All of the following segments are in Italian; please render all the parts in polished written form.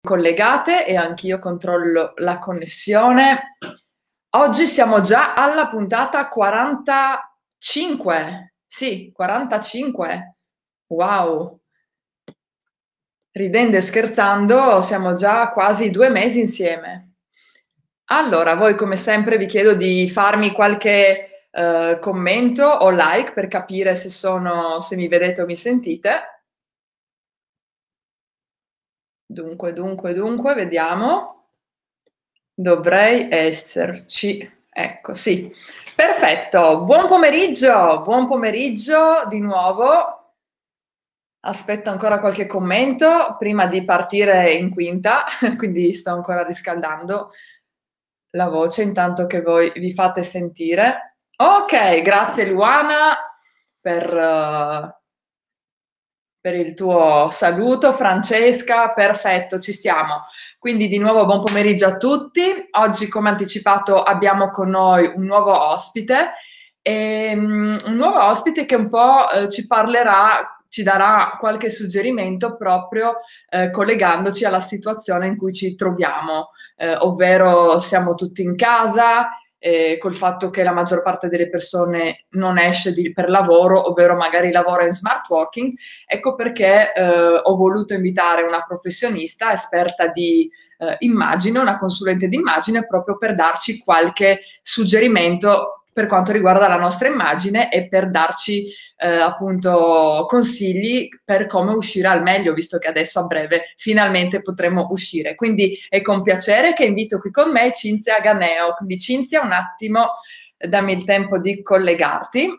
collegate e anch'io controllo la connessione. Oggi siamo già alla puntata 45. Sì, 45. Wow. Ridendo e scherzando, siamo già quasi 2 mesi insieme. Allora, voi come sempre vi chiedo di farmi qualche commento o like per capire se mi vedete o mi sentite. Dunque, vediamo. Dovrei esserci. Ecco, sì. Perfetto. Buon pomeriggio di nuovo. Aspetto ancora qualche commento prima di partire in quinta, quindi sto ancora riscaldando la voce intanto che voi vi fate sentire. Ok, grazie Luana per il tuo saluto. Francesca, perfetto, ci siamo. Quindi di nuovo buon pomeriggio a tutti. Oggi, come anticipato, abbiamo con noi un nuovo ospite, un nuovo ospite che un po' ci darà qualche suggerimento proprio collegandoci alla situazione in cui ci troviamo, ovvero siamo tutti in casa, col fatto che la maggior parte delle persone non esce per lavoro, ovvero magari lavora in smart working. Ecco perché ho voluto invitare una professionista esperta di immagine, una consulente di immagine, proprio per darci qualche suggerimento per quanto riguarda la nostra immagine e per darci appunto consigli per come uscire al meglio, visto che adesso a breve finalmente potremo uscire. Quindi è con piacere che invito qui con me Cinzia Ganeo. Quindi Cinzia, un attimo, dammi il tempo di collegarti.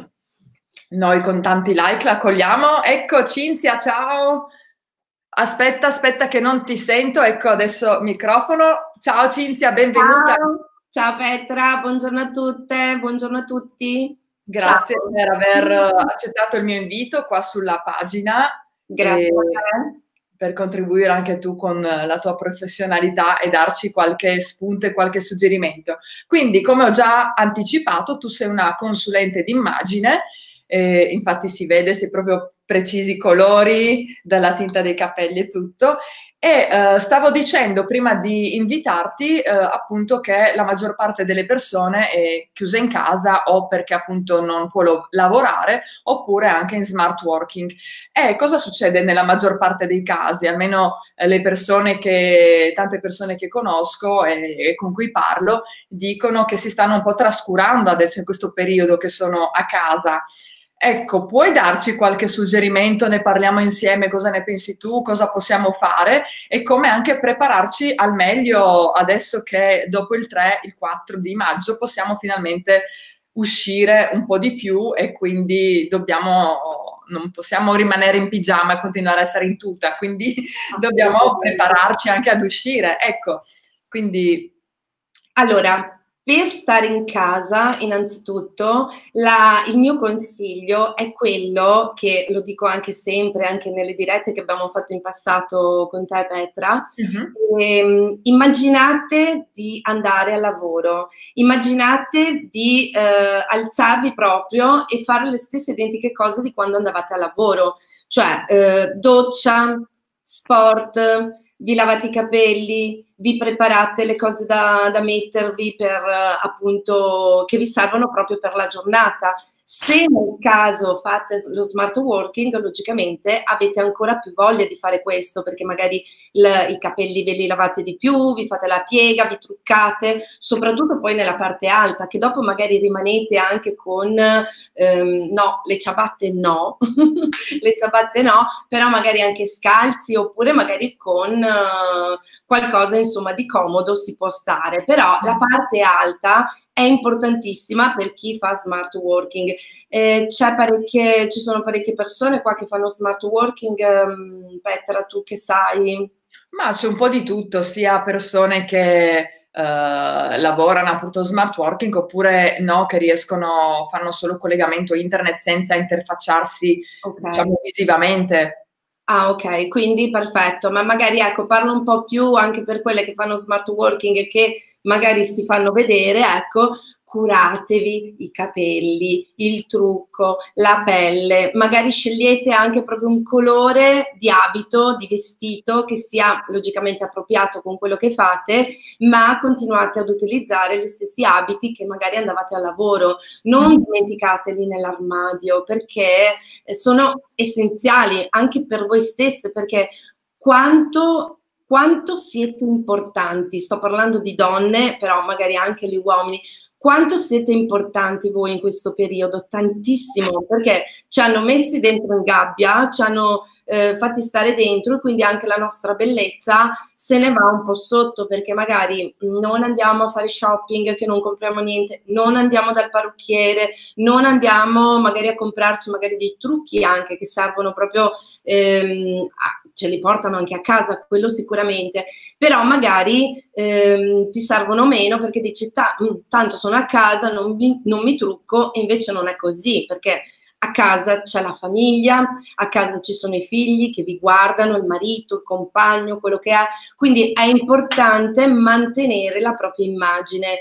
Noi con tanti like la cogliamo. Ecco Cinzia, ciao! Aspetta che non ti sento. Ecco adesso microfono. Ciao Cinzia, benvenuta. Ciao Petra, buongiorno a tutte, buongiorno a tutti. Grazie per aver accettato il mio invito qua sulla pagina. Grazie a te. Per contribuire anche tu con la tua professionalità e darci qualche spunto e qualche suggerimento. Quindi, come ho già anticipato, tu sei una consulente d'immagine, infatti si vede, sei proprio precisi i colori, dalla tinta dei capelli e tutto. E stavo dicendo prima di invitarti appunto che la maggior parte delle persone è chiusa in casa o perché appunto non può lavorare oppure anche in smart working. E cosa succede nella maggior parte dei casi? Almeno tante persone che conosco e con cui parlo dicono che si stanno un po' trascurando adesso in questo periodo che sono a casa. Ecco, puoi darci qualche suggerimento? Ne parliamo insieme, cosa ne pensi tu, cosa possiamo fare e come anche prepararci al meglio adesso che dopo il 3, il 4 di maggio possiamo finalmente uscire un po' di più e quindi non possiamo rimanere in pigiama e continuare a essere in tuta, quindi dobbiamo prepararci anche ad uscire. Ecco, quindi... Allora, per stare in casa, innanzitutto, il mio consiglio è quello che lo dico anche sempre, anche nelle dirette che abbiamo fatto in passato con te, Petra. Immaginate di andare al lavoro, immaginate di alzarvi proprio e fare le stesse identiche cose di quando andavate al lavoro, cioè doccia, sport, vi lavate i capelli, vi preparate le cose da mettervi per appunto che vi servono proprio per la giornata. Se nel caso fate lo smart working, logicamente avete ancora più voglia di fare questo, perché magari i capelli ve li lavate di più, vi fate la piega, vi truccate, soprattutto poi nella parte alta, che dopo magari rimanete anche con, no, le ciabatte no, le ciabatte no, però magari anche scalzi oppure magari con qualcosa insomma di comodo si può stare, però la parte alta è importantissima per chi fa smart working. Ci sono parecchie persone qua che fanno smart working, Petra, tu che sai? Ma c'è un po' di tutto, sia persone che lavorano appunto smart working oppure no, che fanno solo collegamento internet senza interfacciarsi, diciamo, visivamente. Ah, ok, quindi perfetto, ma magari ecco, parlo un po' più anche per quelle che fanno smart working e che magari si fanno vedere, ecco, curatevi i capelli, il trucco, la pelle, magari scegliete anche proprio un colore di abito, di vestito che sia logicamente appropriato con quello che fate, ma continuate ad utilizzare gli stessi abiti che magari andavate al lavoro. Non dimenticateli nell'armadio, perché sono essenziali anche per voi stesse, perché quanto siete importanti, sto parlando di donne, però magari anche gli uomini, quanto siete importanti voi in questo periodo? Tantissimo, perché ci hanno messi dentro in gabbia, ci hanno fatti stare dentro, e quindi anche la nostra bellezza se ne va un po' sotto, perché magari non andiamo a fare shopping, che non compriamo niente, non andiamo dal parrucchiere, non andiamo magari a comprarci magari dei trucchi anche che servono proprio, ce li portano anche a casa, quello sicuramente, però magari ti servono meno perché dici tanto sono a casa, non mi trucco, e invece non è così, perché a casa c'è la famiglia, a casa ci sono i figli che vi guardano, il marito, il compagno, quello che è, quindi è importante mantenere la propria immagine.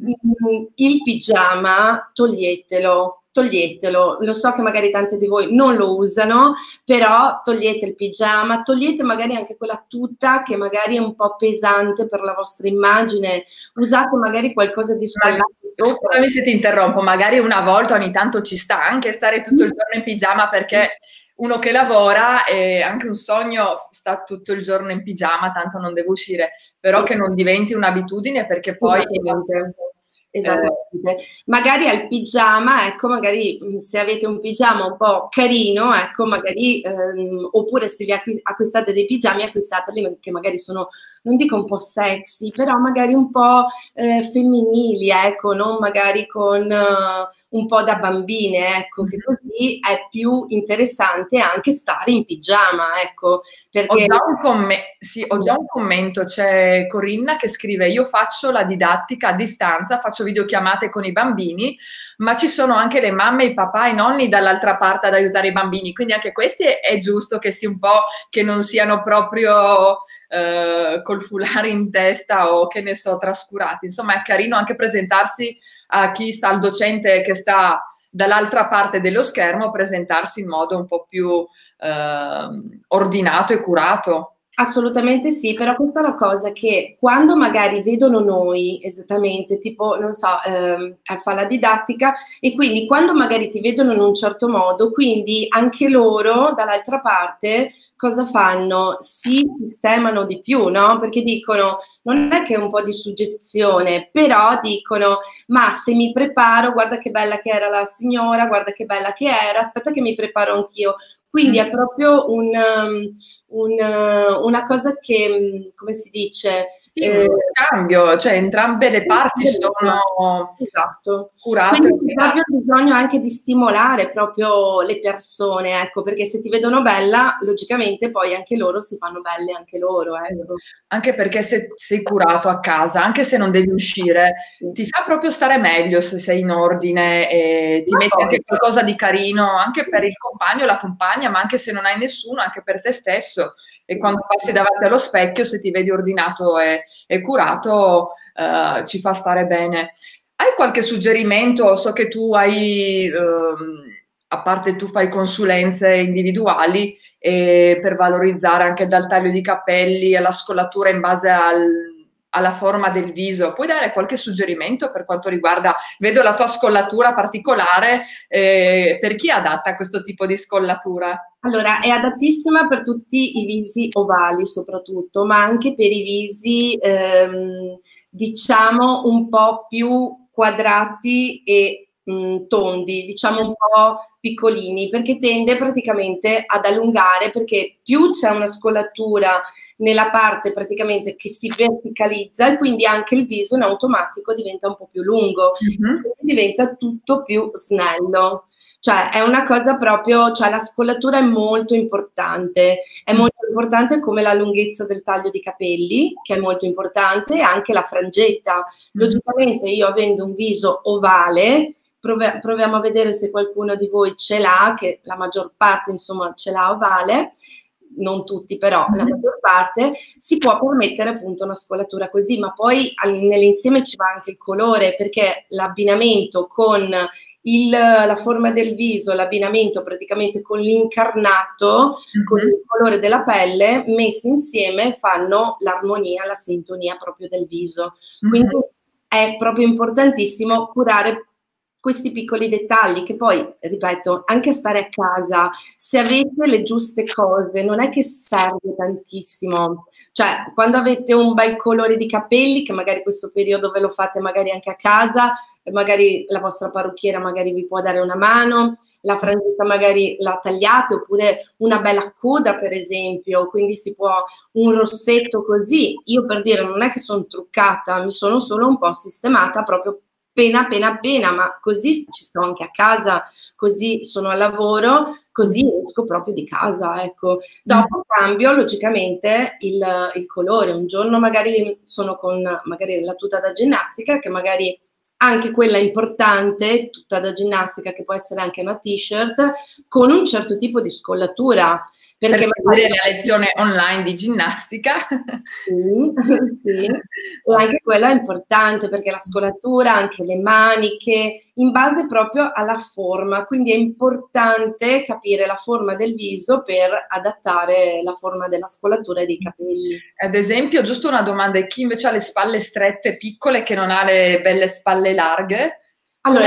Il pigiama toglietelo, toglietelo, lo so che magari tanti di voi non lo usano, però togliete il pigiama, togliete magari anche quella tuta che magari è un po' pesante per la vostra immagine, usate magari qualcosa di scollato. Scusami se ti interrompo, magari una volta ogni tanto ci sta anche stare tutto il giorno in pigiama, perché uno che lavora è anche un sogno, sta tutto il giorno in pigiama, tanto non deve uscire, però che non diventi un'abitudine, perché poi esattamente. Magari al pigiama, ecco, magari se avete un pigiama un po' carino, ecco, magari, oppure se vi acquistate dei pigiami, acquistateli che magari sono, non dico un po' sexy, però magari un po' femminili, ecco, non magari con un po' da bambine, ecco, che così è più interessante anche stare in pigiama, ecco. Perché... Ho già un commento, c'è Corinna che scrive: io faccio la didattica a distanza, faccio videochiamate con i bambini, ma ci sono anche le mamme, i papà, i nonni dall'altra parte ad aiutare i bambini, quindi anche questi è giusto che sia un po', che non siano proprio col foulard in testa o che ne so, trascurati. Insomma, è carino anche presentarsi a chi sta, al docente che sta dall'altra parte dello schermo, presentarsi in modo un po' più ordinato e curato. Assolutamente sì, però questa è una cosa che quando magari vedono noi, esattamente, tipo, non so, fa la didattica, e quindi quando magari ti vedono in un certo modo, quindi anche loro dall'altra parte cosa fanno? Si sistemano di più, no? Perché dicono, non è che è un po' di suggezione, però dicono, ma se mi preparo, guarda che bella che era la signora, guarda che bella che era, aspetta che mi preparo anch'io. Quindi è proprio una cosa che, come si dice? Sì, un cambio, cioè entrambe le parti sono curate. Quindi c'è proprio bisogno anche di stimolare proprio le persone, ecco, perché se ti vedono bella, logicamente poi anche loro si fanno belle anche loro, ecco. Anche perché se sei curato a casa, anche se non devi uscire, ti fa proprio stare meglio se sei in ordine e ti metti anche qualcosa di carino, anche per il compagno o la compagna, ma anche se non hai nessuno, anche per te stesso. E quando passi davanti allo specchio, se ti vedi ordinato e curato, ci fa stare bene. Hai qualche suggerimento? So che tu hai, a parte tu fai consulenze individuali per valorizzare anche dal taglio di capelli alla scollatura in base alla forma del viso. Puoi dare qualche suggerimento per quanto riguarda, vedo la tua scollatura particolare, per chi è adatta questo tipo di scollatura? Allora, è adattissima per tutti i visi ovali soprattutto, ma anche per i visi, diciamo, un po' più quadrati e tondi, diciamo un po' piccolini, perché tende praticamente ad allungare, perché più c'è una scollatura nella parte praticamente che si verticalizza, e quindi anche il viso in automatico diventa un po' più lungo, diventa tutto più snello. Cioè è una cosa proprio, cioè la scollatura è molto importante come la lunghezza del taglio di capelli, che è molto importante, e anche la frangetta. Logicamente io, avendo un viso ovale, proviamo a vedere se qualcuno di voi ce l'ha, che la maggior parte insomma ce l'ha ovale, non tutti, però la maggior parte, si può permettere appunto una scolatura così, ma poi nell'insieme ci va anche il colore, perché l'abbinamento con la forma del viso, l'abbinamento praticamente con l'incarnato, con il colore della pelle, messi insieme fanno l'armonia, la sintonia proprio del viso. Quindi è proprio importantissimo curare questi piccoli dettagli che poi, ripeto, anche stare a casa, se avete le giuste cose, non è che serve tantissimo. Cioè, quando avete un bel colore di capelli, che magari questo periodo ve lo fate magari anche a casa, magari la vostra parrucchiera magari vi può dare una mano, la frangetta magari la tagliate, oppure una bella coda per esempio, quindi si può un rossetto così. Io per dire non è che sono truccata, mi sono solo un po' sistemata proprio appena, ma così ci sto anche a casa, così sono al lavoro, così esco proprio di casa, ecco. Dopo cambio logicamente il colore, un giorno magari sono con magari la tuta da ginnastica, che magari anche quella importante, tutta da ginnastica, che può essere anche una t-shirt, con un certo tipo di scollatura. Perché magari la lezione online di ginnastica. Sì, sì. E anche quella è importante, perché la scolatura, anche le maniche, in base proprio alla forma, quindi è importante capire la forma del viso per adattare la forma della scolatura e dei capelli. Ad esempio, giusto una domanda, e chi invece ha le spalle strette, piccole, che non ha le belle spalle larghe? Allora,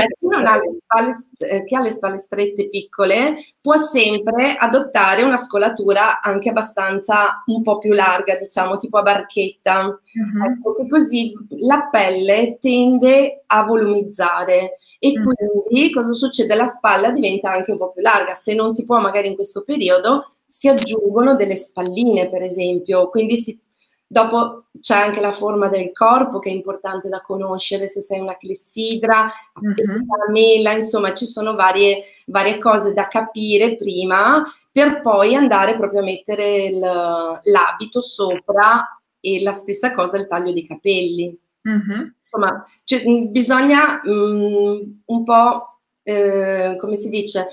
chi ha le spalle strette piccole può sempre adottare una scolatura anche abbastanza un po' più larga, diciamo, tipo a barchetta. Ecco, che così la pelle tende a volumizzare e quindi cosa succede? La spalla diventa anche un po' più larga. Se non si può magari in questo periodo, si aggiungono delle spalline, per esempio, quindi dopo c'è anche la forma del corpo che è importante da conoscere, se sei una clessidra, una mela, insomma ci sono varie cose da capire prima per poi andare proprio a mettere l'abito sopra, e la stessa cosa il taglio dei capelli. Insomma, bisogna un po', come si dice,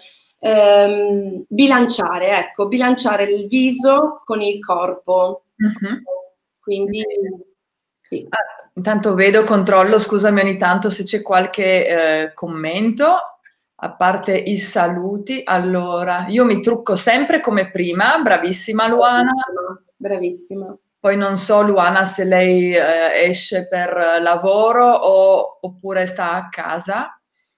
bilanciare, ecco, bilanciare il viso con il corpo. Quindi sì. Intanto vedo, controllo, scusami ogni tanto se c'è qualche commento, a parte i saluti. Allora, io mi trucco sempre come prima, bravissima Luana. Bravissima. Poi non so Luana se lei esce per lavoro oppure sta a casa.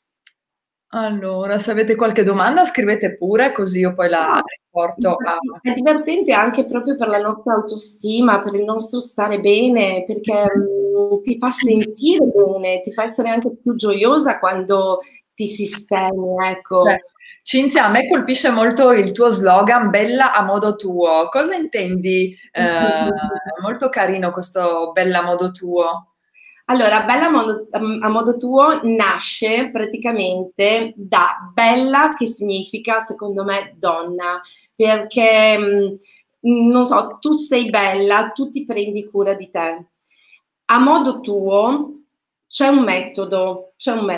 Allora, se avete qualche domanda scrivete pure, così io poi la riporto a... È divertente anche proprio per la nostra autostima, per il nostro stare bene, perché ti fa sentire bene, ti fa essere anche più gioiosa quando ti sistemi, ecco. Beh, Cinzia, a me colpisce molto il tuo slogan, bella a modo tuo. Cosa intendi? È molto carino questo bella a modo tuo. Allora, bella a modo tuo nasce praticamente da bella, che significa, secondo me, donna, perché, non so, tu sei bella, tu ti prendi cura di te. A modo tuo c'è un metodo,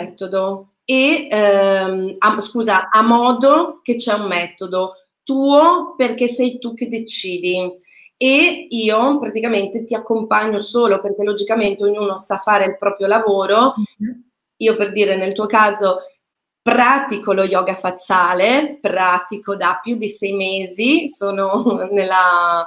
e, scusa, a modo che c'è un metodo tuo, perché sei tu che decidi. E io praticamente ti accompagno solo, perché logicamente ognuno sa fare il proprio lavoro. Io, per dire, nel tuo caso pratico lo yoga facciale, pratico da più di 6 mesi, sono nella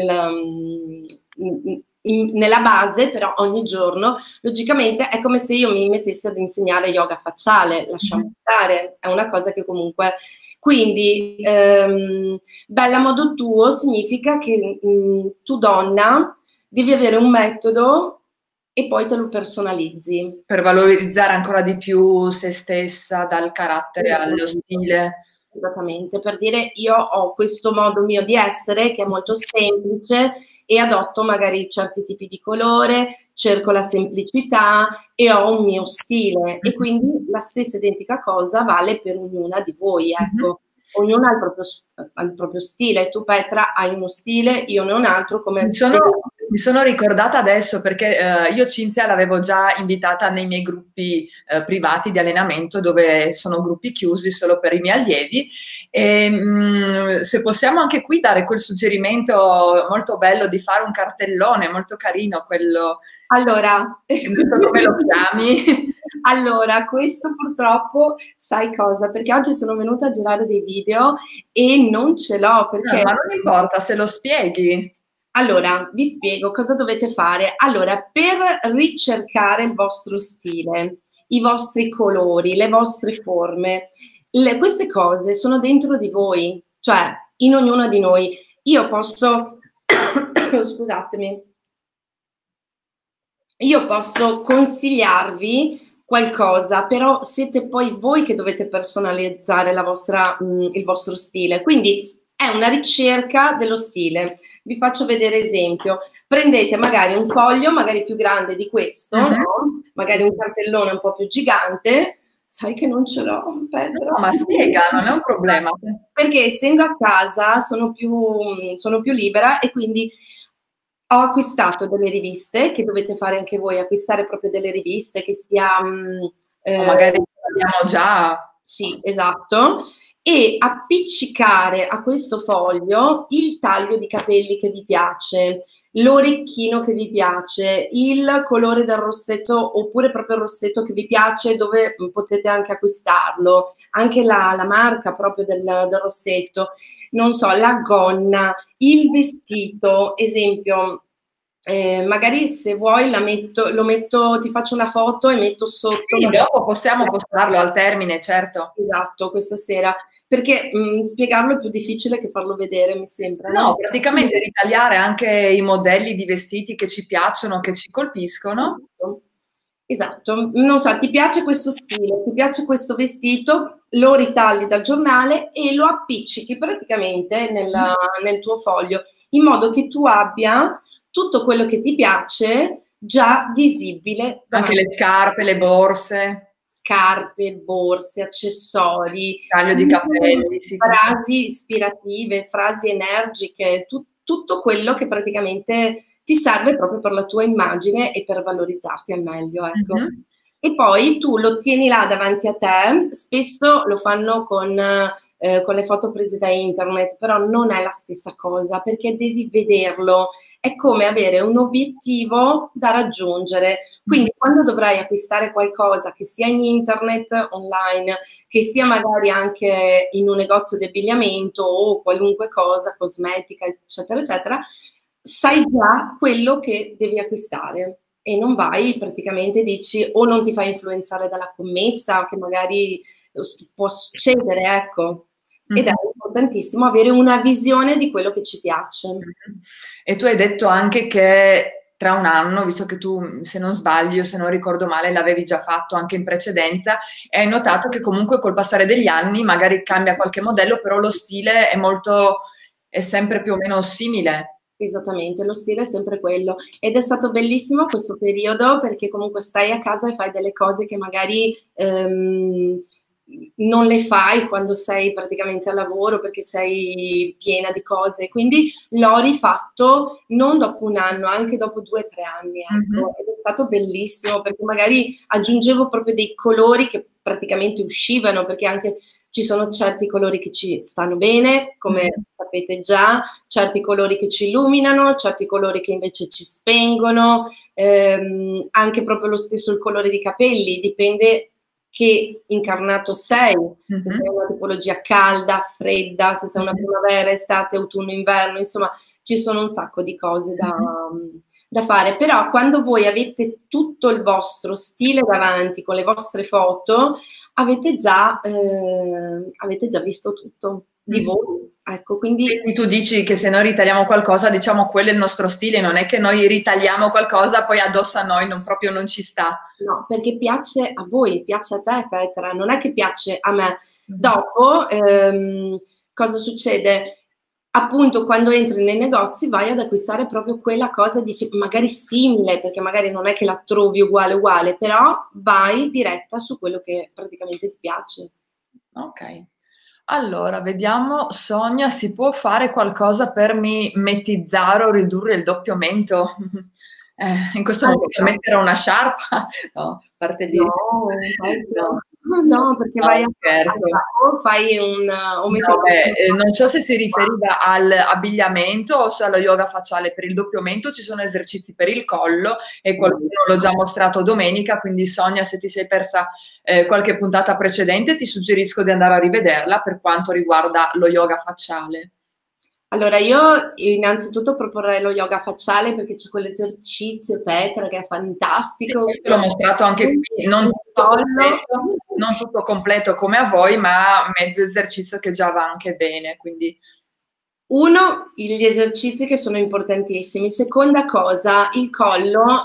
base, però ogni giorno, logicamente è come se io mi mettessi ad insegnare yoga facciale, lasciamo stare, è una cosa che comunque... Quindi, bella a modo tuo significa che tu donna devi avere un metodo e poi te lo personalizzi. Per valorizzare ancora di più se stessa, dal carattere allo stile. Esattamente, per dire io ho questo modo mio di essere che è molto semplice e adotto magari certi tipi di colore, cerco la semplicità e ho un mio stile, e quindi la stessa identica cosa vale per ognuna di voi, ecco. Ognuna ha il proprio stile. Tu Petra hai uno stile, io ne ho un altro. Come Mi sono ricordata adesso perché io Cinzia l'avevo già invitata nei miei gruppi privati di allenamento, dove sono gruppi chiusi solo per i miei allievi, e se possiamo anche qui dare quel suggerimento molto bello di fare un cartellone molto carino, quello... Allora, Non so come lo chiami. allora, questo purtroppo, sai cosa? Perché oggi sono venuta a girare dei video e non ce l'ho perché... Ma non importa, se lo spieghi. Allora, vi spiego cosa dovete fare. Allora, per ricercare il vostro stile, i vostri colori, le vostre forme, queste cose sono dentro di voi, cioè in ognuno di noi. Io posso, scusatemi, io posso consigliarvi qualcosa, però siete poi voi che dovete personalizzare il vostro stile. Quindi è una ricerca dello stile. Vi faccio vedere esempio. Prendete magari un foglio, magari più grande di questo, no? Magari un cartellone un po' più gigante. Sai che non ce l'ho, Petra. No, ma spiega, non è un problema. Perché essendo a casa sono più libera e quindi ho acquistato delle riviste, che dovete fare anche voi, acquistare proprio delle riviste che sia... O magari abbiamo già... Sì, esatto. E appiccicare a questo foglio il taglio di capelli che vi piace, l'orecchino che vi piace, il colore del rossetto oppure proprio il rossetto che vi piace, dove potete anche acquistarlo, anche la marca proprio del rossetto, non so, la gonna, il vestito, esempio, magari se vuoi ti faccio una foto e metto sotto. Sì, dopo possiamo postarlo al termine, certo. Esatto, questa sera, perché spiegarlo è più difficile che farlo vedere, mi sembra. No, praticamente ritagliare anche i modelli di vestiti che ci piacciono, che ci colpiscono. Esatto, non so, ti piace questo stile, ti piace questo vestito, lo ritagli dal giornale e lo appiccichi praticamente nel tuo foglio, in modo che tu abbia tutto quello che ti piace già visibile. Anche le scarpe, le borse. Scarpe, borse, accessori, Taglio di capelli, sì. frasi ispirative, frasi energiche, tutto quello che praticamente ti serve proprio per la tua immagine e per valorizzarti al meglio, ecco. E poi tu lo tieni là davanti a te, spesso lo fanno con le foto prese da internet, però non è la stessa cosa perché devi vederlo, è come avere un obiettivo da raggiungere, quindi quando dovrai acquistare qualcosa che sia in internet, online, che sia magari anche in un negozio di abbigliamento o qualunque cosa, cosmetica, eccetera, eccetera, sai già quello che devi acquistare e non vai praticamente dici o non ti fai influenzare dalla commessa, che magari può succedere, ecco. Ed è importantissimo avere una visione di quello che ci piace. E tu hai detto anche che tra un anno, visto che tu, se non sbaglio, se non ricordo male, l'avevi già fatto anche in precedenza, e hai notato che comunque col passare degli anni magari cambia qualche modello, però lo stile è sempre più o meno simile. Esattamente, lo stile è sempre quello ed è stato bellissimo questo periodo perché comunque stai a casa e fai delle cose che magari non le fai quando sei praticamente al lavoro perché sei piena di cose, quindi l'ho rifatto non dopo un anno, anche dopo 2 o 3 anni, ecco. Ed è stato bellissimo perché magari aggiungevo proprio dei colori che praticamente uscivano, perché anche ci sono certi colori che ci stanno bene, come sapete già, certi colori che ci illuminano, certi colori che invece ci spengono, anche proprio lo stesso il colore di capelli, dipende che incarnato sei, se sei una tipologia calda, fredda, se sei una primavera, estate, autunno, inverno, insomma ci sono un sacco di cose da fare, però quando voi avete tutto il vostro stile davanti con le vostre foto, avete già visto tutto di voi. Ecco, quindi tu dici che se noi ritagliamo qualcosa, diciamo quello è il nostro stile, non è che noi ritagliamo qualcosa poi addosso a noi proprio non ci sta. No, perché piace a voi, piace a te, Petra, non è che piace a me. Dopo, cosa succede? Appunto, quando entri nei negozi vai ad acquistare proprio quella cosa, dici, magari simile, perché magari non è che la trovi uguale, però vai diretta su quello che praticamente ti piace. Ok. Allora, vediamo, Sonia, si può fare qualcosa per mimetizzare o ridurre il doppio mento? In questo momento Allora, mettere una sciarpa? No, a parte lì. no, No, no, perché no, vai a scherzo. o fai un o metti No, beh, non so se si riferiva all'abbigliamento o se allo yoga facciale. Per il doppio mento ci sono esercizi per il collo e qualcuno l'ho già mostrato domenica, quindi Sonia, se ti sei persa qualche puntata precedente, ti suggerisco di andare a rivederla per quanto riguarda lo yoga facciale. allora, io innanzitutto proporrei lo yoga facciale perché c'è quell'esercizio Petra che è Sì, fantastico. questo l'ho mostrato anche qui, Il collo. non tutto completo come a voi, ma mezzo esercizio che già va anche bene, quindi Uno, gli esercizi che sono importantissimi. Seconda cosa, il collo,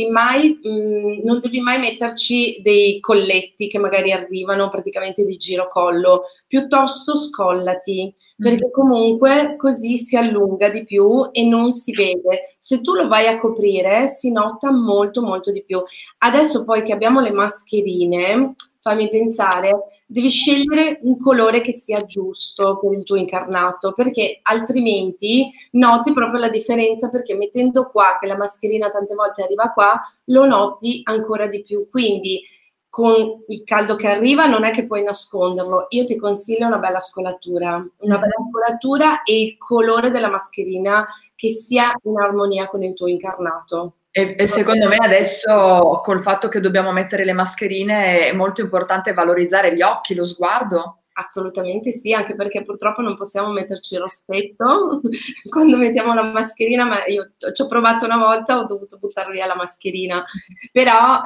non devi mai metterci dei colletti che magari arrivano praticamente di giro collo, piuttosto scollati, perché comunque così si allunga di più e non si vede. Se tu lo vai a coprire, si nota molto molto di più. Adesso poi che abbiamo le mascherine, fammi pensare, devi scegliere un colore che sia giusto per il tuo incarnato, perché altrimenti noti proprio la differenza, perché mettendo qua, che la mascherina tante volte arriva qua, lo noti ancora di più. Quindi con il caldo che arriva non è che puoi nasconderlo. Io ti consiglio una bella scolatura e il colore della mascherina che sia in armonia con il tuo incarnato. e secondo me adesso col fatto che dobbiamo mettere le mascherine è molto importante valorizzare gli occhi, lo sguardo. Assolutamente sì, anche perché purtroppo non possiamo metterci il rossetto quando mettiamo la mascherina, ma io ci ho provato una volta, ho dovuto buttare via la mascherina. Però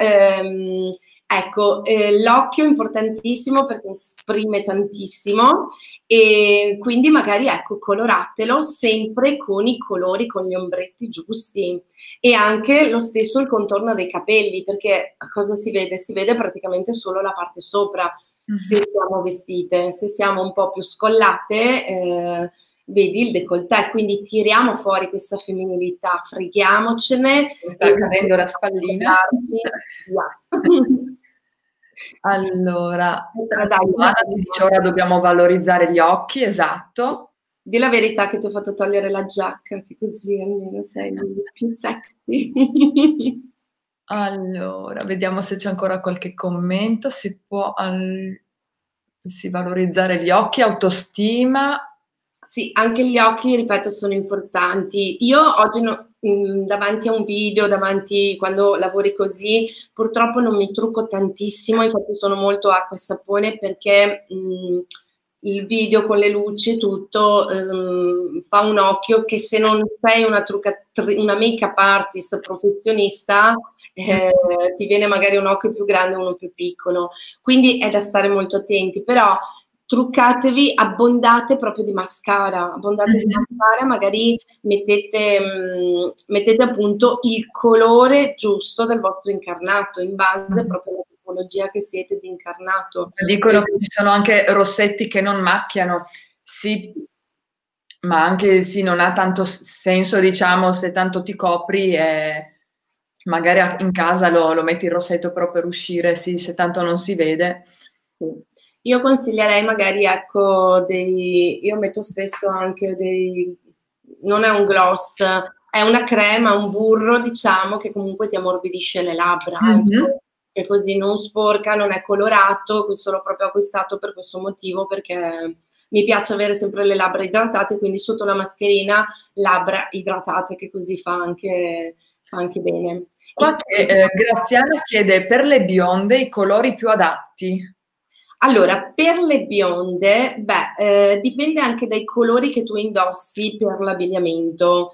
ecco, l'occhio è importantissimo perché esprime tantissimo e quindi magari ecco, coloratelo sempre con i colori, con gli ombretti giusti e anche lo stesso il contorno dei capelli, perché cosa si vede? Si vede praticamente solo la parte sopra se siamo vestite, se siamo un po' più scollate, vedi il décolleté, quindi tiriamo fuori questa femminilità, freghiamocene Mi sta e cadendo la spallina. via. Allora, Allora, dai, Luana ti dice ora dobbiamo valorizzare gli occhi, esatto. di la verità che ti ho fatto togliere la giacca, che così almeno sei più sexy. Allora, vediamo se c'è ancora qualche commento. Si può sì, valorizzare gli occhi, autostima. Sì, anche gli occhi, ripeto, sono importanti. Io oggi davanti a un video, davanti quando lavori così, purtroppo non mi trucco tantissimo, infatti sono molto acqua e sapone perché il video con le luci e tutto fa un occhio che se non sei una make-up artist professionista, ti viene magari un occhio più grande e uno più piccolo. Quindi è da stare molto attenti, però truccatevi, abbondate proprio di mascara, magari mettete appunto il colore giusto del vostro incarnato, in base proprio alla tipologia che siete di incarnato. Dicono che ci sono anche rossetti che non macchiano. Sì, ma anche sì, non ha tanto senso, diciamo, se tanto ti copri e magari in casa lo metti il rossetto però per uscire, sì, se tanto non si vede. Sì. Io consiglierei magari, ecco, io metto spesso anche non è un gloss, è una crema, un burro, diciamo, che comunque ti ammorbidisce le labbra, ecco, che così non sporca, non è colorato, questo l'ho proprio acquistato per questo motivo, perché mi piace avere sempre le labbra idratate, quindi sotto la mascherina labbra idratate, che così fa anche bene. Qua Graziana chiede per le bionde i colori più adatti. Allora, per le bionde, dipende anche dai colori che tu indossi per l'abbigliamento.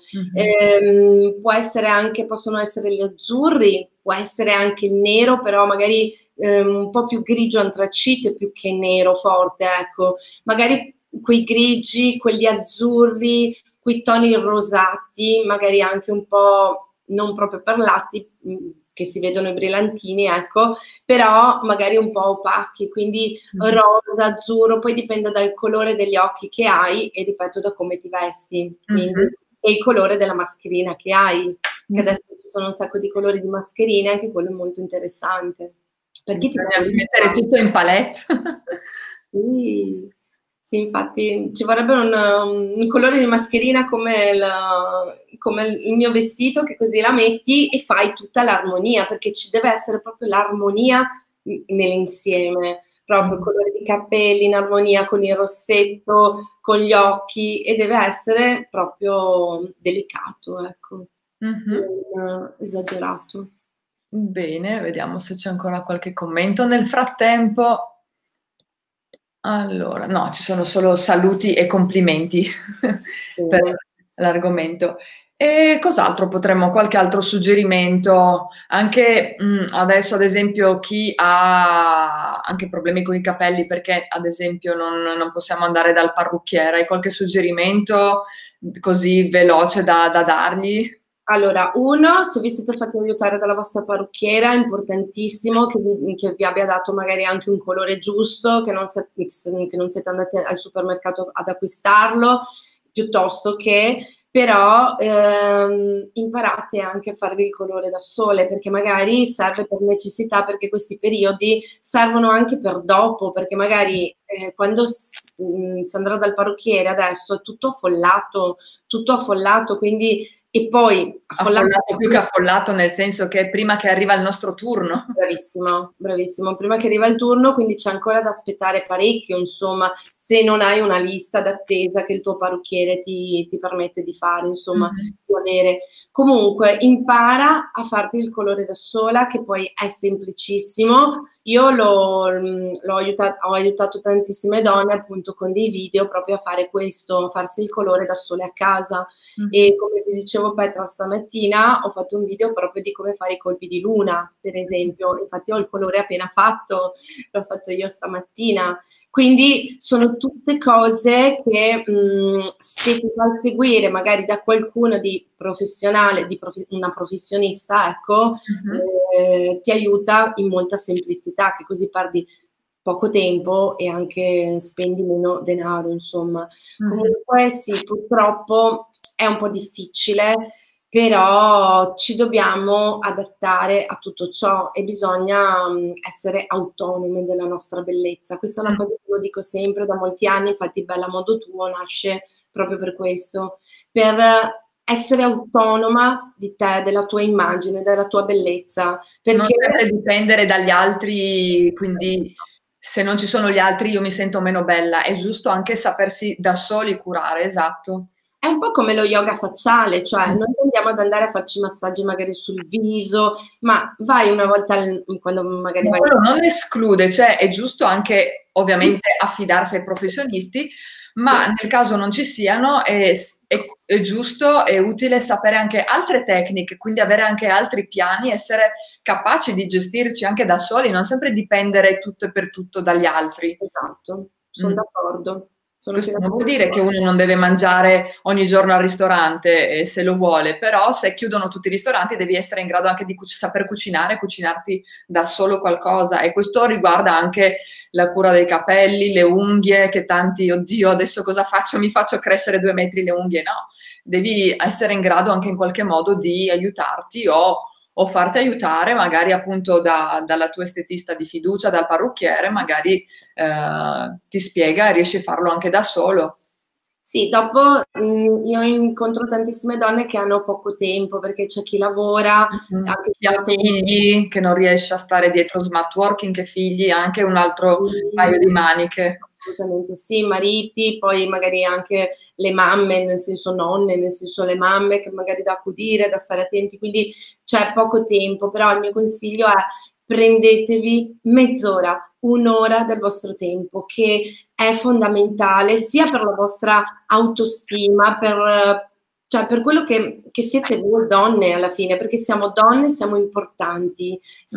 Possono essere gli azzurri, può essere anche il nero, però magari un po' più grigio antracite più che nero forte, ecco. Magari quei grigi, quegli azzurri, quei toni rosati, magari anche un po' non proprio perlati, che si vedono i brillantini, ecco, però magari un po' opachi, quindi rosa, azzurro, poi dipende dal colore degli occhi che hai e ripeto da come ti vesti, quindi, e il colore della mascherina che hai, che adesso ci sono un sacco di colori di mascherine, anche quello è molto interessante. Perché ti Bisogna mettere tutto in palette. Sì, infatti ci vorrebbe un colore di mascherina come il mio vestito, che così la metti e fai tutta l'armonia, perché ci deve essere proprio l'armonia nell'insieme, proprio il colore di capelli in armonia con il rossetto, con gli occhi, e deve essere proprio delicato, ecco, non esagerato. Bene, vediamo se c'è ancora qualche commento. Nel frattempo, allora, no, ci sono solo saluti e complimenti per l'argomento. E cos'altro potremmo, qualche altro suggerimento? Anche adesso, ad esempio, chi ha anche problemi con i capelli, perché ad esempio non possiamo andare dal parrucchiere, hai qualche suggerimento così veloce da dargli? Allora, uno, se vi siete fatti aiutare dalla vostra parrucchiera, è importantissimo che vi abbia dato magari anche un colore giusto, che non siete andati al supermercato ad acquistarlo, piuttosto che, però imparate anche a farvi il colore da sole, perché magari serve per necessità, perché questi periodi servono anche per dopo, perché magari quando si andrà dal parrucchiere adesso è tutto affollato, quindi. E poi affollato più che affollato, nel senso che prima che arriva il nostro turno. Bravissimo, bravissimo, prima che arriva il turno, quindi c'è ancora da aspettare parecchio, insomma, se non hai una lista d'attesa che il tuo parrucchiere ti permette di fare, insomma, di avere. Comunque, impara a farti il colore da sola, che poi è semplicissimo. Io ho aiutato tantissime donne appunto con dei video proprio a fare questo, a farsi il colore da sole a casa. E come ti dicevo Petra, stamattina ho fatto un video proprio di come fare i colpi di luna, per esempio. Infatti ho il colore appena fatto, l'ho fatto io stamattina. Quindi sono tutte cose che se ti fai seguire magari da qualcuno di professionale, una professionista, ecco, ti aiuta in molta semplicità, che così perdi poco tempo e anche spendi meno denaro, insomma. Comunque sì, purtroppo è un po' difficile, però ci dobbiamo adattare a tutto ciò e bisogna essere autonome della nostra bellezza. Questa è una cosa che lo dico sempre da molti anni, infatti Bella Modo Tuo nasce proprio per questo, per essere autonoma di te, della tua immagine, della tua bellezza. Perché non sempre dipendere dagli altri, quindi se non ci sono gli altri io mi sento meno bella. È giusto anche sapersi da soli curare, esatto. È un po' come lo yoga facciale, cioè noi tendiamo ad andare a farci massaggi magari sul viso, ma vai una volta quando magari vai. Quello non esclude, cioè è giusto anche ovviamente affidarsi ai professionisti, ma nel caso non ci siano è giusto e utile sapere anche altre tecniche, quindi avere anche altri piani, essere capaci di gestirci anche da soli, non sempre dipendere tutto e per tutto dagli altri. Esatto, sono d'accordo. Questo non vuol dire che uno non deve mangiare ogni giorno al ristorante se lo vuole, però se chiudono tutti i ristoranti devi essere in grado anche di saper cucinare, cucinarti da solo qualcosa, e questo riguarda anche la cura dei capelli, le unghie, che tanti, oddio, adesso cosa faccio? Mi faccio crescere 2 metri le unghie? No, devi essere in grado anche in qualche modo di aiutarti o farti aiutare magari appunto dalla tua estetista di fiducia, dal parrucchiere, magari ti spiega e riesci a farlo anche da solo. Sì, dopo io incontro tantissime donne che hanno poco tempo, perché c'è chi lavora, anche chi ha figli, che non riesce a stare dietro smart working, che figli, anche un altro paio di maniche. Assolutamente sì, mariti, poi magari anche le mamme, nel senso nonne, nel senso le mamme che magari da accudire, da stare attenti, quindi c'è poco tempo, però il mio consiglio è prendetevi mezz'ora, un'ora del vostro tempo, che è fondamentale sia per la vostra autostima, cioè per quello che siete voi donne alla fine, perché siamo donne, siamo importanti,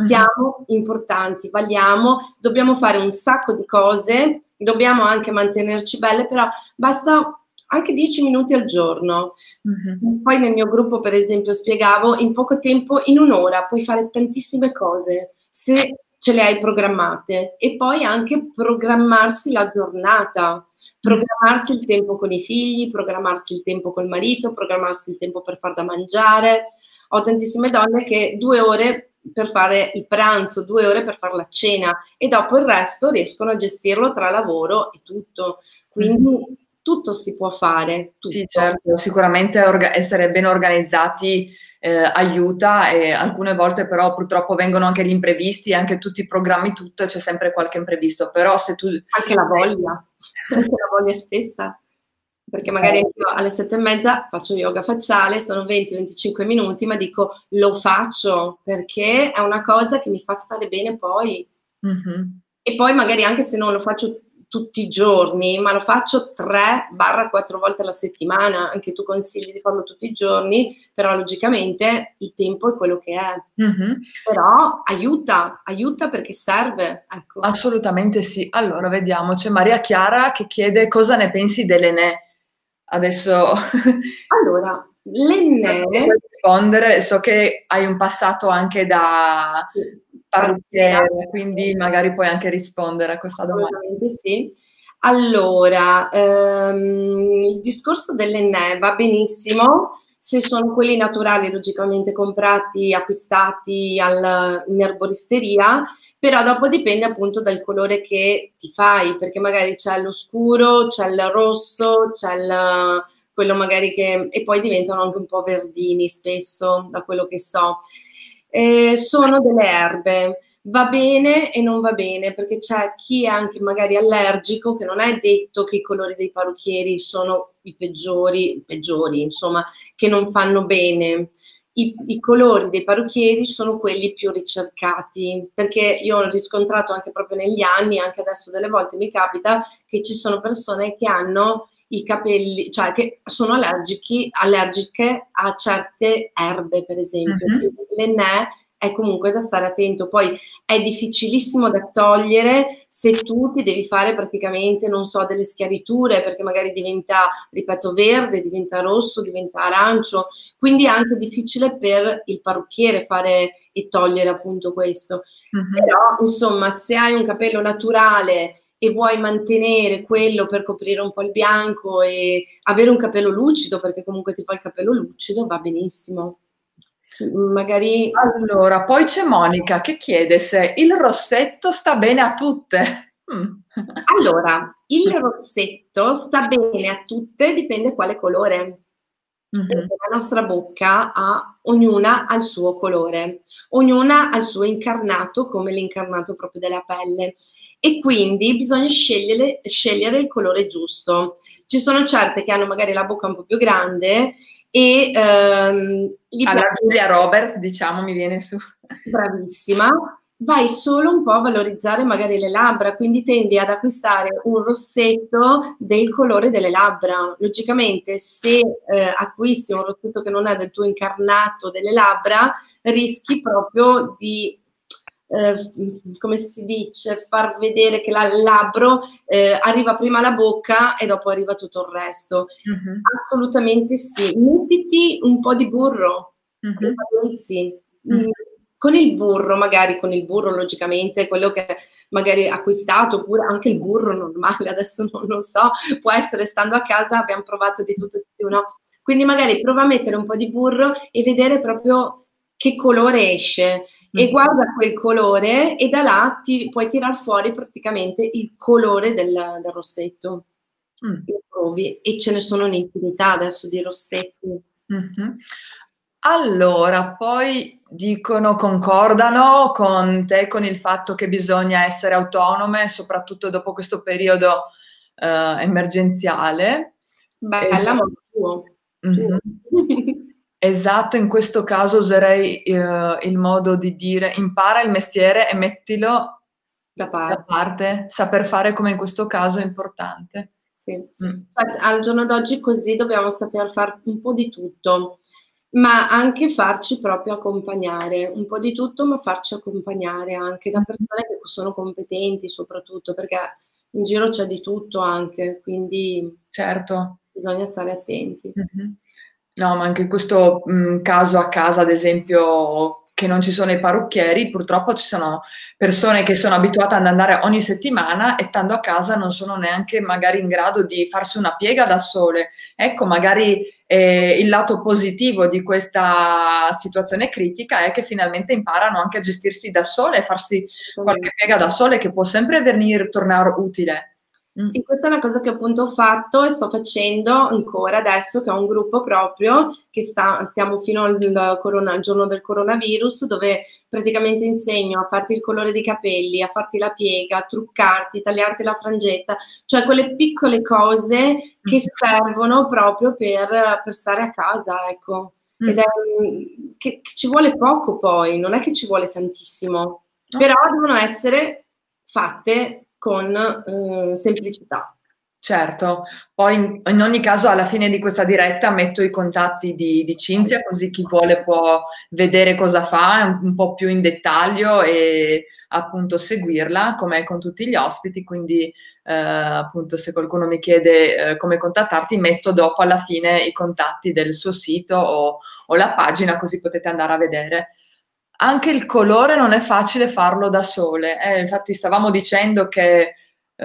valiamo, dobbiamo fare un sacco di cose, dobbiamo anche mantenerci belle, però basta anche 10 minuti al giorno. Poi nel mio gruppo, per esempio, spiegavo, in poco tempo, in un'ora, puoi fare tantissime cose, se ce le hai programmate, e poi anche programmarsi la giornata, programmarsi il tempo con i figli, programmarsi il tempo col marito, programmarsi il tempo per far da mangiare. Ho tantissime donne che 2 ore per fare il pranzo, 2 ore per fare la cena e dopo il resto riescono a gestirlo tra lavoro e tutto. Quindi tutto si può fare, tutto. Sì, certo, sicuramente essere ben organizzati aiuta e alcune volte però purtroppo vengono anche gli imprevisti, anche tutti i programmi, tutto, e c'è sempre qualche imprevisto, però se tu... Anche la voglia, anche la voglia stessa. Perché magari io alle 7:30 faccio yoga facciale, sono 20-25 minuti, ma dico lo faccio perché è una cosa che mi fa stare bene poi. E poi magari anche se non lo faccio tutti i giorni, ma lo faccio 3-4 volte alla settimana, anche tu consigli di farlo tutti i giorni, però logicamente il tempo è quello che è. Però aiuta perché serve, ecco. Assolutamente sì. Allora, vediamo, c'è Maria Chiara che chiede cosa ne pensi dell'Enè. Adesso... Allora, l'Enè... Puoi rispondere, so che hai un passato anche da parrucchiere, quindi magari puoi anche rispondere a questa domanda. Assolutamente sì. Allora, il discorso dell'Enè va benissimo se sono quelli naturali, logicamente comprati, acquistati in erboristeria, però dopo dipende appunto dal colore che ti fai, perché magari c'è lo scuro, c'è il rosso, c'è quello magari che... e poi diventano anche un po' verdini spesso, da quello che so. Sono delle erbe. Va bene e non va bene, perché c'è chi è anche magari allergico, che non è detto che i colori dei parrucchieri sono i peggiori, insomma, che non fanno bene. I colori dei parrucchieri sono quelli più ricercati, perché io ho riscontrato anche proprio negli anni, anche adesso delle volte mi capita che ci sono persone che hanno i capelli, cioè che sono allergiche a certe erbe, per esempio. L'Enè è comunque da stare attento, poi è difficilissimo da togliere se tu ti devi fare praticamente, non so, delle schiariture, perché magari diventa, ripeto, verde, diventa rosso, diventa arancio, quindi è anche difficile per il parrucchiere fare e togliere appunto questo. Però, insomma, se hai un capello naturale e vuoi mantenere quello per coprire un po' il bianco e avere un capello lucido, perché comunque ti fa il capello lucido, va benissimo. Sì, magari... Allora, poi c'è Monica che chiede se il rossetto sta bene a tutte. Allora, il rossetto sta bene a tutte, dipende quale colore. Perché la nostra bocca ognuna ha il suo colore, ognuna ha il suo incarnato, come l'incarnato proprio della pelle. E quindi bisogna scegliere il colore giusto. Ci sono certe che hanno magari la bocca un po' più grande e alla Giulia Roberts, diciamo, mi viene su. Bravissima, vai solo un po' a valorizzare magari le labbra, quindi tendi ad acquistare un rossetto del colore delle labbra. Logicamente, se acquisti un rossetto che non è del tuo incarnato delle labbra, rischi proprio di, come si dice, far vedere che il labbro arriva prima alla bocca e dopo arriva tutto il resto. Assolutamente sì. Mettiti un po' di burro, con il burro, magari con il burro logicamente, quello che magari acquistato, oppure anche il burro normale, adesso non lo so, può essere, stando a casa abbiamo provato di tutto e di più, no? Quindi magari prova a mettere un po' di burro e vedere proprio che colore esce e guarda quel colore e da là puoi tirar fuori praticamente il colore del rossetto. Lo provi e ce ne sono un'infinità adesso di rossetti. Allora, poi dicono, concordano con te con il fatto che bisogna essere autonome, soprattutto dopo questo periodo emergenziale. Bella, ma tuo. Esatto, in questo caso userei il modo di dire impara il mestiere e mettilo da parte. Saper fare come in questo caso è importante. Sì. Al giorno d'oggi così dobbiamo saper fare un po' di tutto, ma anche farci proprio accompagnare, un po' di tutto, ma farci accompagnare anche da persone che sono competenti soprattutto, perché in giro c'è di tutto anche, quindi certo, bisogna stare attenti. No, ma anche in questo caso a casa, ad esempio, che non ci sono i parrucchieri, purtroppo ci sono persone che sono abituate ad andare ogni settimana e stando a casa non sono neanche magari in grado di farsi una piega da sole. Ecco, magari il lato positivo di questa situazione critica è che finalmente imparano anche a gestirsi da sole e farsi qualche piega da sole che può sempre venire tornare utile. Sì, questa è una cosa che appunto ho fatto e sto facendo ancora adesso, che ho un gruppo proprio che stiamo fino al giorno del coronavirus, dove praticamente insegno a farti il colore dei capelli, a farti la piega, a truccarti, tagliarti la frangetta, cioè quelle piccole cose che servono proprio per stare a casa, ecco. Ed è che ci vuole poco poi, non è che ci vuole tantissimo, però devono essere fatte con semplicità. Certo, poi in ogni caso alla fine di questa diretta metto i contatti di Cinzia, così chi vuole può vedere cosa fa un po' più in dettaglio e appunto seguirla come con tutti gli ospiti, quindi appunto se qualcuno mi chiede come contattarti metto dopo alla fine i contatti del suo sito o la pagina, così potete andare a vedere. Anche il colore non è facile farlo da sole, infatti stavamo dicendo che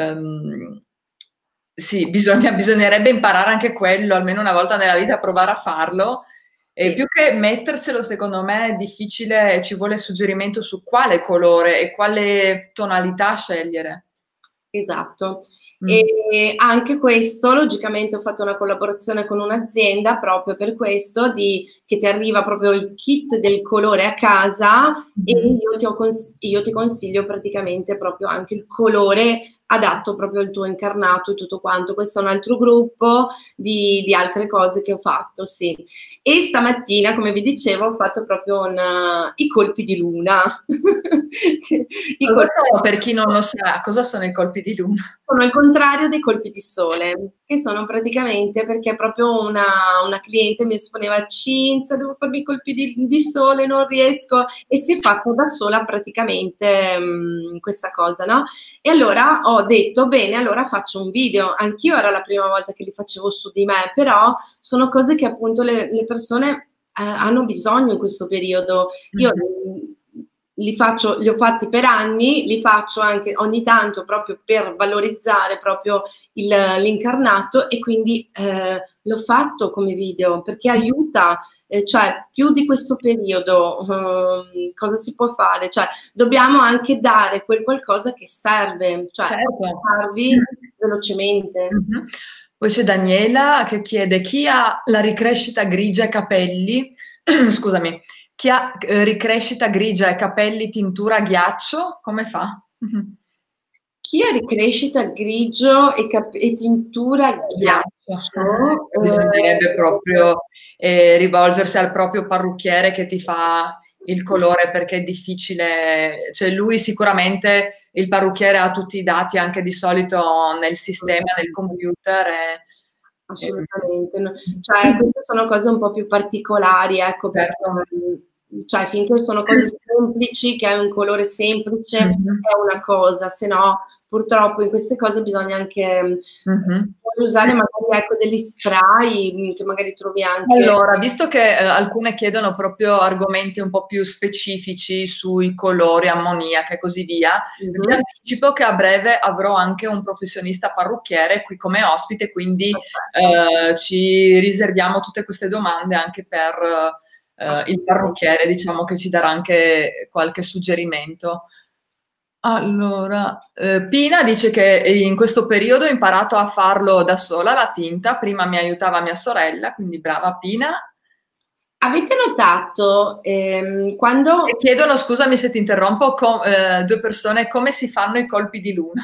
sì, bisognerebbe imparare anche quello, almeno una volta nella vita provare a farlo. E più che metterselo, secondo me è difficile, ci vuole suggerimento su quale colore e quale tonalità scegliere. Esatto. E anche questo, logicamente, ho fatto una collaborazione con un'azienda proprio per questo, che ti arriva proprio il kit del colore a casa e io ti consiglio praticamente proprio anche il colore adatto proprio al tuo incarnato e tutto quanto. Questo è un altro gruppo di altre cose che ho fatto, sì. E stamattina, come vi dicevo, ho fatto proprio i colpi di luna. Per chi non lo sa, cosa sono i colpi di luna? Sono il contrario dei colpi di sole, che sono praticamente perché proprio una cliente mi esponeva: Cinzia, devo farmi i colpi di sole, non riesco, e si è fatta da sola praticamente questa cosa, no? E allora ho detto, bene, allora faccio un video. Anch'io era la prima volta che li facevo su di me, però sono cose che appunto le persone hanno bisogno in questo periodo. Io li ho fatti per anni, li faccio anche ogni tanto proprio per valorizzare proprio l'incarnato, e quindi l'ho fatto come video perché aiuta, cioè più di questo periodo cosa si può fare? Cioè dobbiamo anche dare quel qualcosa che serve, cioè farvi velocemente. Poi c'è Daniela che chiede: chi ha la ricrescita grigia ai capelli, scusami, chi ha ricrescita grigia ai capelli tintura a ghiaccio, come fa? Chi ha ricrescita grigio e tintura ghiaccio, bisognerebbe proprio rivolgersi al proprio parrucchiere che ti fa il colore, perché è difficile, cioè lui sicuramente, il parrucchiere ha tutti i dati anche di solito nel sistema, nel computer. Assolutamente, cioè queste sono cose un po' più particolari, ecco, perché cioè finché sono cose semplici, che hai un colore semplice, è una cosa, se no purtroppo in queste cose bisogna anche usare magari ecco degli spray che magari trovi anche. Allora, visto che alcune chiedono proprio argomenti un po' più specifici sui colori, ammoniaca e così via, vi anticipo che a breve avrò anche un professionista parrucchiere qui come ospite, quindi ci riserviamo tutte queste domande anche per il parrucchiere, diciamo che ci darà anche qualche suggerimento. Allora, Pina dice che in questo periodo ho imparato a farlo da sola, la tinta, prima mi aiutava mia sorella, quindi brava Pina. Avete notato quando... E chiedono, scusami se ti interrompo, due persone, come si fanno i colpi di luna?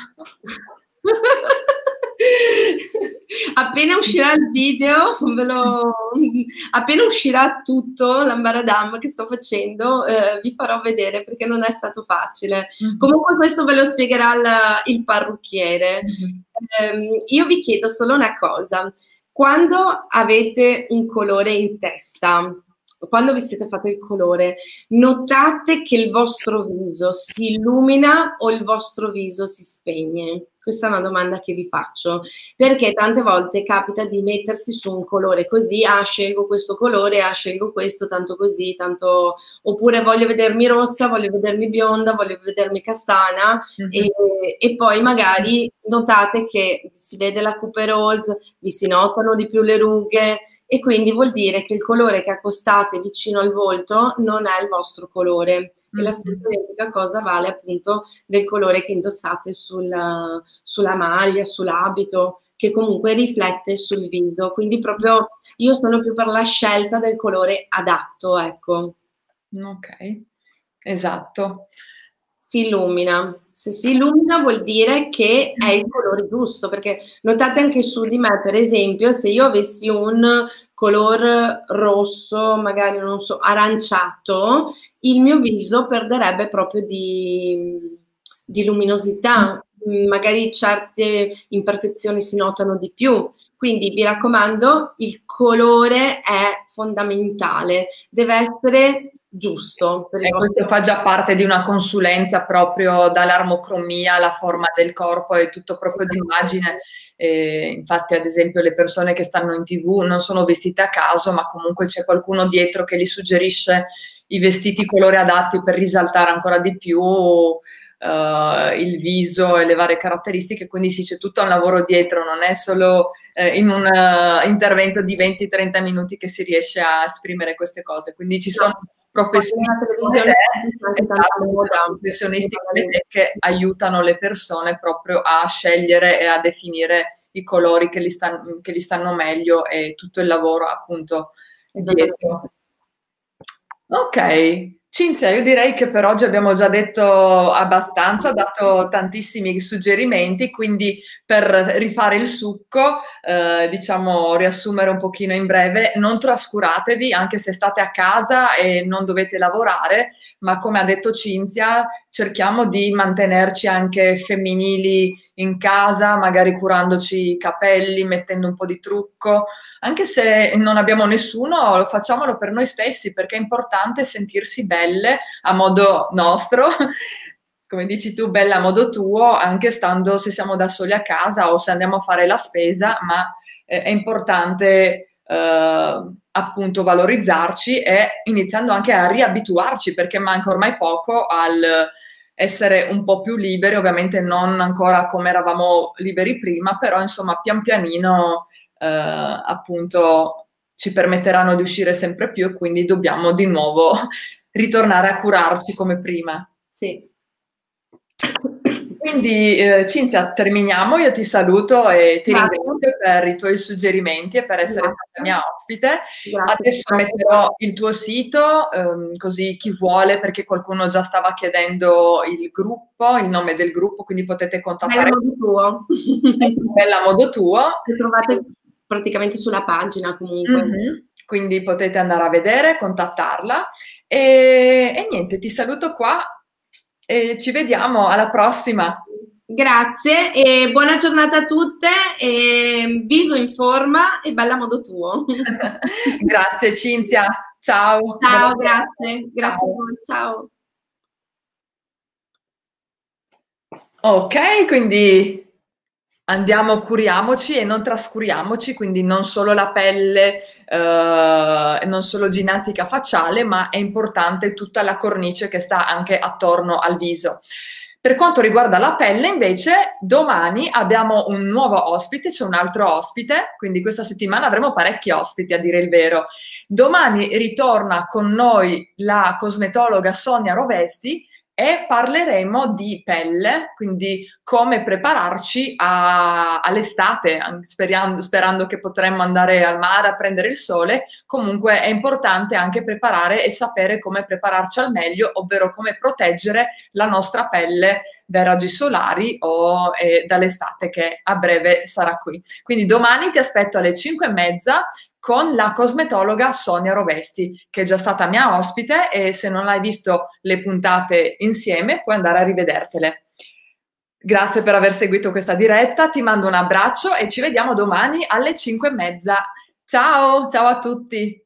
Appena uscirà il video, appena uscirà tutto l'ambaradam che sto facendo, vi farò vedere, perché non è stato facile. Comunque questo ve lo spiegherà il parrucchiere. Io vi chiedo solo una cosa: quando avete un colore in testa, quando vi siete fatto il colore, notate che il vostro viso si illumina o il vostro viso si spegne? Questa è una domanda che vi faccio, perché tante volte capita di mettersi su un colore così, ah, scelgo questo colore, ah, scelgo questo, tanto così, tanto... Oppure voglio vedermi rossa, voglio vedermi bionda, voglio vedermi castana, e poi magari notate che si vede la couperose, vi si notano di più le rughe, e quindi vuol dire che il colore che accostate vicino al volto non è il vostro colore. E la stessa identica cosa vale appunto del colore che indossate sulla maglia, sull'abito, che comunque riflette sul viso. Quindi proprio io sono più per la scelta del colore adatto, ecco. Ok, esatto. Si illumina. Se si illumina vuol dire che è il colore giusto, perché notate anche su di me, per esempio, se io avessi un color rosso, magari non so, aranciato, il mio viso perderebbe proprio di luminosità, magari certe imperfezioni si notano di più. Quindi mi raccomando, il colore è fondamentale, deve essere giusto. E questo fa già parte di una consulenza proprio dall'armocromia alla forma del corpo e tutto proprio d'immagine. Infatti, ad esempio, le persone che stanno in TV non sono vestite a caso, ma comunque c'è qualcuno dietro che gli suggerisce i vestiti colori adatti per risaltare ancora di più il viso e le varie caratteristiche, quindi sì, c'è tutto un lavoro dietro, non è solo in un intervento di 20-30 minuti che si riesce a esprimere queste cose, quindi ci sono professionisti come te che aiutano le persone proprio a scegliere e a definire i colori che gli stanno meglio e tutto il lavoro appunto dietro. Ok, Cinzia, io direi che per oggi abbiamo già detto abbastanza, dato tantissimi suggerimenti, quindi per rifare il succo, diciamo, riassumere un pochino in breve, non trascuratevi anche se state a casa e non dovete lavorare, ma come ha detto Cinzia, cerchiamo di mantenerci anche femminili in casa, magari curandoci i capelli, mettendo un po' di trucco. Anche se non abbiamo nessuno, facciamolo per noi stessi, perché è importante sentirsi belle a modo nostro, come dici tu, bella a modo tuo, anche stando, se siamo da soli a casa o se andiamo a fare la spesa, ma è importante appunto valorizzarci e iniziando anche a riabituarci, perché manca ormai poco al essere un po' più liberi, ovviamente non ancora come eravamo liberi prima, però insomma pian pianino appunto ci permetteranno di uscire sempre più e quindi dobbiamo di nuovo ritornare a curarci come prima. Sì. Quindi Cinzia, terminiamo, io ti saluto e ti ringrazio per i tuoi suggerimenti e per essere stata mia ospite. Adesso metterò il tuo sito, così chi vuole, perché qualcuno già stava chiedendo il gruppo, il nome del gruppo, quindi potete contattare. Bella modo tuo. Bella modo tuo. Lo trovate praticamente sulla pagina comunque. Quindi potete andare a vedere, contattarla e niente, ti saluto qua e ci vediamo alla prossima. Grazie e buona giornata a tutte, e viso in forma e bella modo tuo. Grazie Cinzia, ciao. Ciao, grazie, grazie a voi, ciao. Ok, quindi andiamo, curiamoci e non trascuriamoci, quindi non solo la pelle, non solo ginnastica facciale, ma è importante tutta la cornice che sta anche attorno al viso. Per quanto riguarda la pelle, invece, domani abbiamo un nuovo ospite, c'è un altro ospite, quindi questa settimana avremo parecchi ospiti, a dire il vero. Domani ritorna con noi la cosmetologa Sonia Rovesti, e parleremo di pelle, quindi come prepararci all'estate, sperando che potremmo andare al mare a prendere il sole. Comunque è importante anche preparare e sapere come prepararci al meglio, ovvero come proteggere la nostra pelle dai raggi solari o dall'estate che a breve sarà qui. Quindi domani ti aspetto alle 5:30 con la cosmetologa Sonia Rovesti, che è già stata mia ospite, e se non hai visto le puntate insieme puoi andare a rivedertele. Grazie per aver seguito questa diretta, ti mando un abbraccio e ci vediamo domani alle 5:30. Ciao, ciao a tutti!